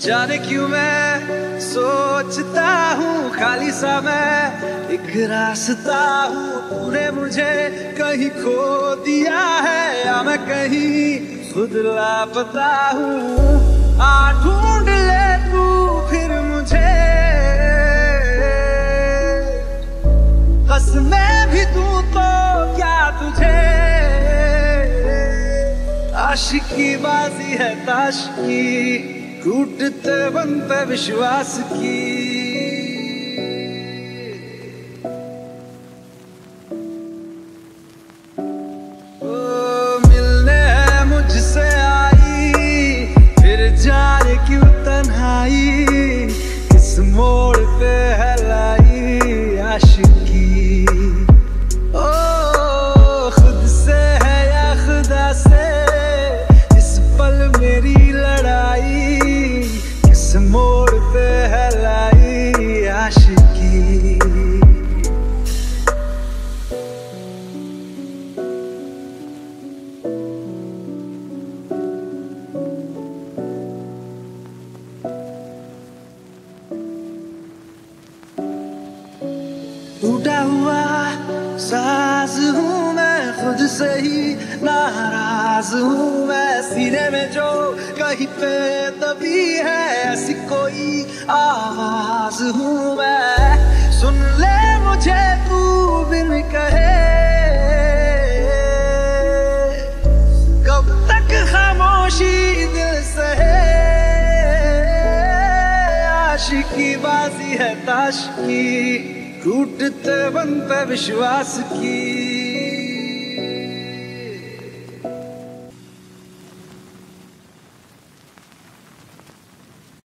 जाने क्यों मैं सोचता हूँ खाली सा मैं एक रास्ता हूँ। तूने मुझे कहीं खो दिया है या मैं कहीं खुद लापता हूँ। आ ढूंढ ले तू फिर मुझे, कसमें भी दूं तो क्या तुझे। आशिकी बाजी है ताश की, टूटते बन पे विश्वास की। ओ मिलने है मुझसे आई, फिर जाने क्यों तन्हाई, किस मोड़ पे है लाई आशिकी। ओ खुद से है या खुदा से, इस पल मेरी लड़ाई, किस मोड़ पे है लाई आशिकी। टूटा हुआ साज हूँ मैं, खुद से ही नाराज हूँ मैं। सीने में जो कहीं पे दबी है ऐसी कोई आवाज हूँ मैं। सुन ले मुझे तू बिन कहे, कब तक खामोशी दिल सहे। आशिकी बाजी है ताश की, टूटते बन पे विश्वास की।